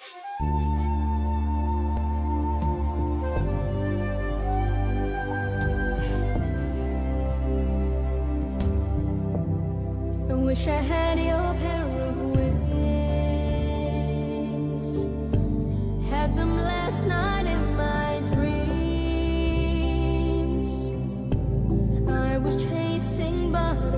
I wish I had your pair of wings, had them last night in my dreams. I was chasing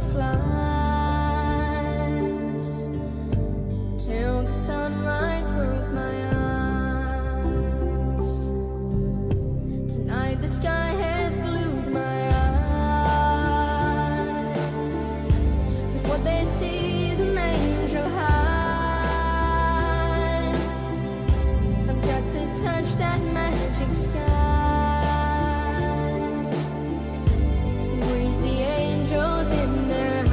butterflies till the sunrise broke my eyes. Tonight the sky has glued my eyes, 'cause what they see is an angel hive. I've got to touch that magic sky and greet the angels in their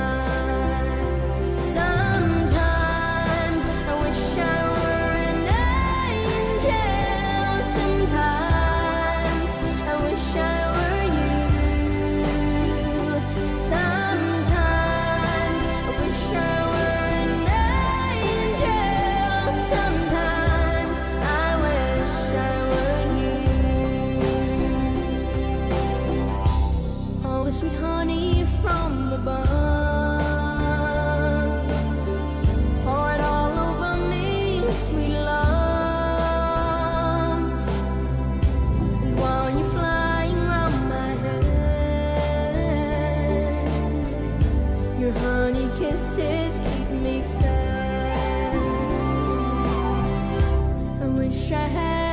hive. Sometimes I wish I were an angel. Sometimes I wish I were you. Sometimes I wish I were an angel. Sometimes I wish I were you. Oh, sweet honey from above, pour it all over me, sweet love. And while you're flying round my head, your honey kisses keep me fed. I wish I had